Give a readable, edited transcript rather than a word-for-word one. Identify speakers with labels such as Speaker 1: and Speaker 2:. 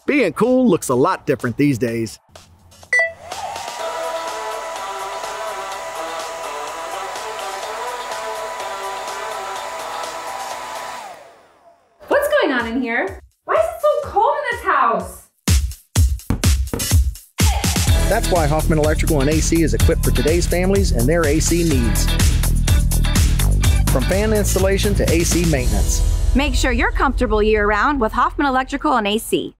Speaker 1: Being cool looks a lot different these days.
Speaker 2: What's going on in here? Why is it so cold in this house?
Speaker 1: That's why Hoffman Electrical and AC is equipped for today's families and their AC needs. From fan installation to AC maintenance.
Speaker 3: Make sure you're comfortable year-round with Hoffman Electrical and AC.